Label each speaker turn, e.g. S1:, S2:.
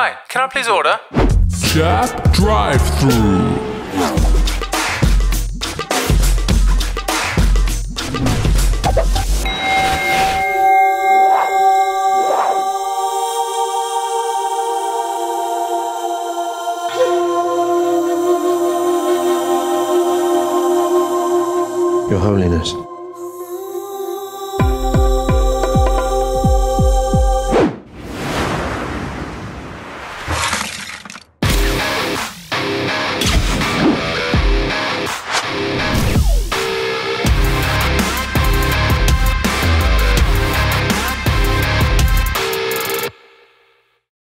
S1: Hi, can I please order?
S2: Chap-Drive-Thru.
S3: Your Holiness.